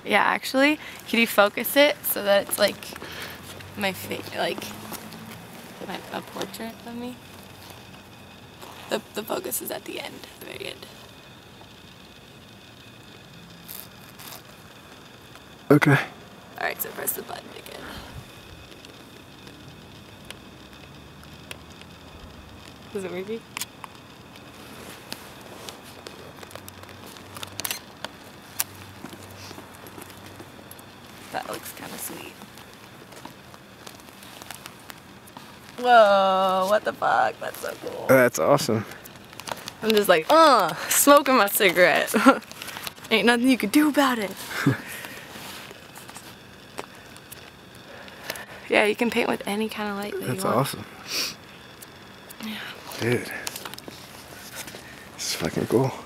Yeah, actually, can you focus it so that it's like my face, like a portrait of me? The focus is at the end, the very end. Okay. Alright, so press the button again. Is it working? That looks kind of sweet. Whoa, what the fuck? That's so cool. That's awesome. I'm just like, smoking my cigarette. Ain't nothing you can do about it. Yeah, you can paint with any kind of light that you want. That's awesome. Yeah. Dude. This is fucking cool.